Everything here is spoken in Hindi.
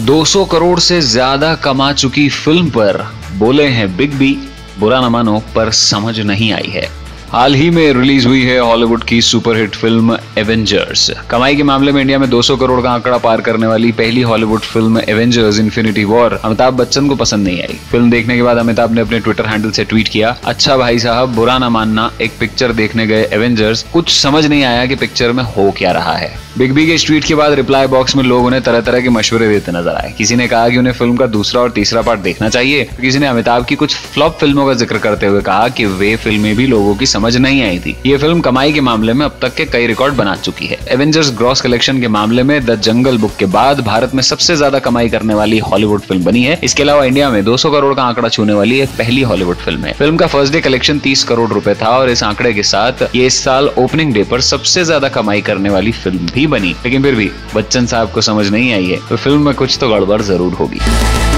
200 करोड़ से ज्यादा कमा चुकी फिल्म पर बोले हैं बिग बी, बुरा न मानो पर समझ नहीं आई है। हाल ही में रिलीज हुई है हॉलीवुड की सुपरहिट फिल्म एवेंजर्स। कमाई के मामले में इंडिया में 200 करोड़ का आंकड़ा पार करने वाली पहली Hollywood film Avengers Infinity War Amitabh Bachchan को पसंद नहीं आई। फिल्म देखने के बाद अमिताभ ने अपने ट्विटर हैंडल से ट्वीट किया, अच्छा भाई साहब बुरा ना मानना, एक पिक्चर देखने गए एवेंजर्स, कुछ समझ नहीं आया कि पिक्चर में हो क्या रहा है। बिग बी के इस ट्वीट के बाद रिप्लाई बॉक्स में लोग उन्हें तरह तरह के मशवरे देते नजर आए। किसी ने कहा कि उन्हें फिल्म का दूसरा और तीसरा पार्ट देखना चाहिए, तो किसी ने अमिताभ की कुछ फ्लॉप फिल्मों का जिक्र करते हुए कहा कि वे फिल्में भी लोगों की समझ नहीं आई थी। ये फिल्म कमाई के मामले में अब तक के कई रिकॉर्ड बना चुकी है। एवेंजर्स ग्रॉस कलेक्शन के मामले में द जंगल बुक के बाद भारत में सबसे ज्यादा कमाई करने वाली हॉलीवुड फिल्म बनी है। इसके अलावा इंडिया में 200 करोड़ का आंकड़ा छूने वाली एक पहली हॉलीवुड फिल्म है। फिल्म का फर्स्ट डे कलेक्शन 30 करोड़ रुपए था और इस आंकड़े के साथ ये इस साल ओपनिंग डे पर सबसे ज्यादा कमाई करने वाली फिल्म भी बनी। लेकिन फिर भी बच्चन साहब को समझ नहीं आई है तो फिल्म में कुछ तो गड़बड़ जरूर होगी।